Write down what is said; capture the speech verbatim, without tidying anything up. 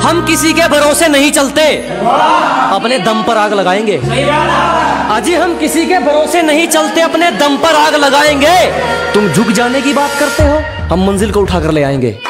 हम किसी के भरोसे नहीं चलते, अपने दम पर आग लगाएंगे। अजी हम किसी के भरोसे नहीं चलते, अपने दम पर आग लगाएंगे। तुम झुक जाने की बात करते हो, हम मंजिल को उठाकर ले आएंगे।